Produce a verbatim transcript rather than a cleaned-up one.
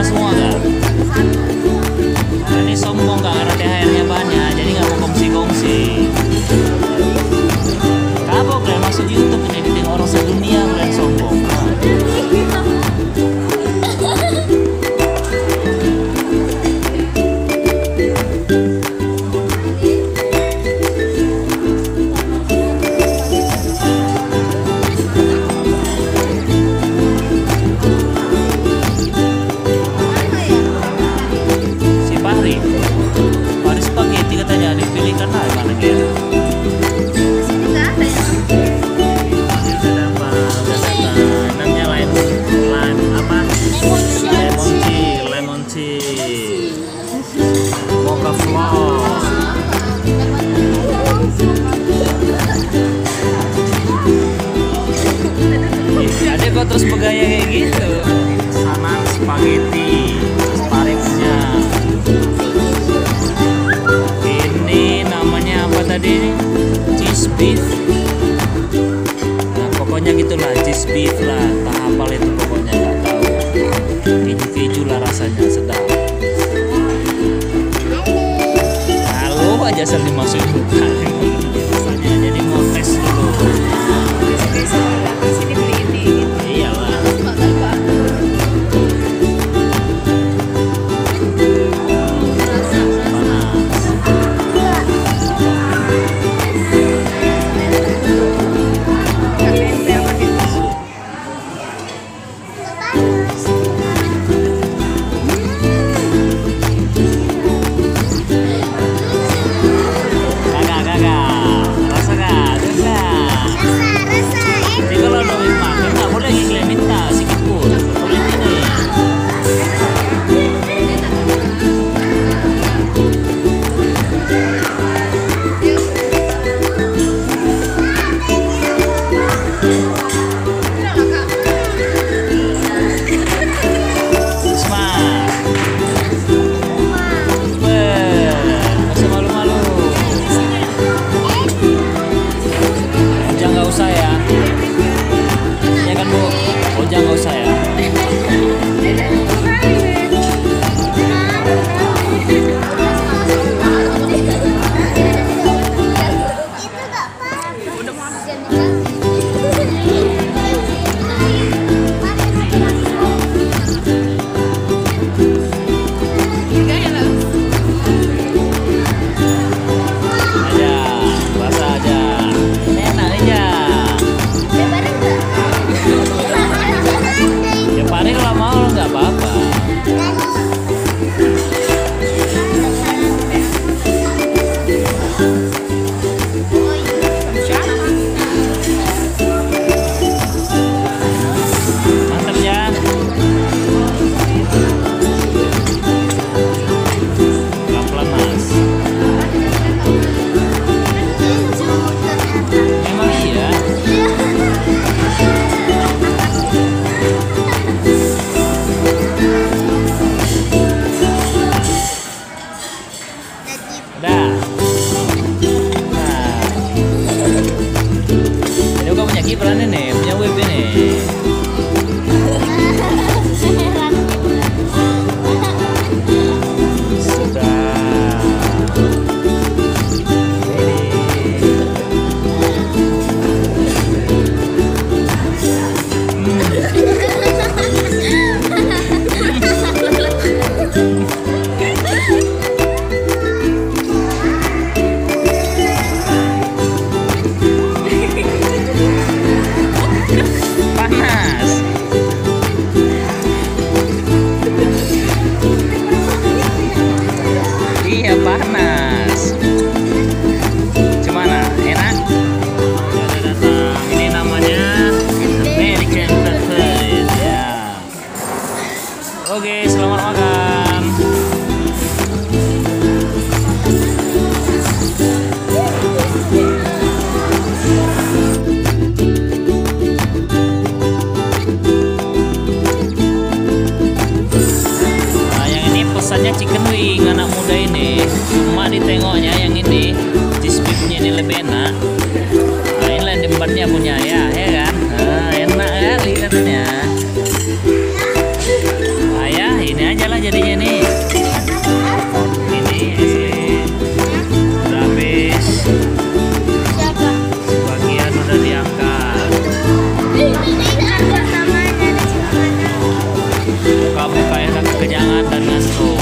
semua kan? Karena ini sombong kak, karena T H R-nya banyak, jadi nggak mau kongsi-kongsi. Kapok kalian masuk YouTube ini ditinggal orang sedunia, kalian sombong. Nah. Kok terus bergaya kayak gitu? Sana spaghetti, sparexnya. Ini namanya apa tadi? Cheese beef. Nah, pokoknya gitulah, cheese beef lah. Tak hafal itu pokoknya, nggak tahu. Keju-keju lah rasanya, sedap. Halo aja asal dimasukin. Rasanya jadi mau tes dulu. Kiperan ini punya web ini. Panas. Gimana? Enak? Ini namanya American Buffet ya. Oke, selamat makan. Nah, yang ini pesannya chicken wing anak muda ini. Cuma ditengoknya yang ini cheese beefnya ini lebih enak. Nah, ini lain tempatnya punya ya, ya kan? Nah, enak kali katanya. Nah, ya ini aja aja lah jadinya nih. Ini Eslin udah habis. Siapa? Sebagian udah diangkat. Ini ada namanya di sana. Kamu kayak kekenyangan dan ngantuk.